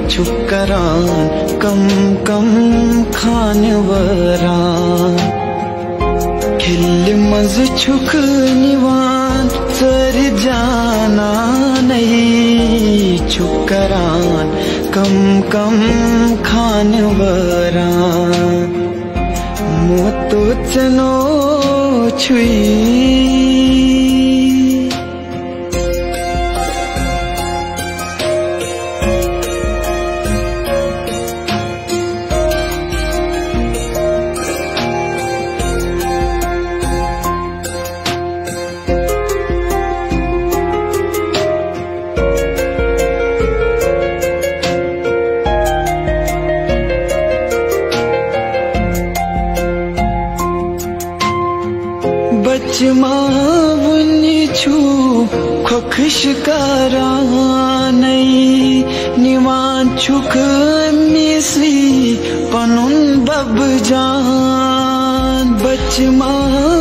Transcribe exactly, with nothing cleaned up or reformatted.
छुकरान कम कम खानवरान खिल मज छुक निवान सर जाना नहीं छुकरान कम कम खानवरान मोतो चनो छुई बचमावनी छु खोखश करानई निवान छुक मिसी पनुन बब जान बचमा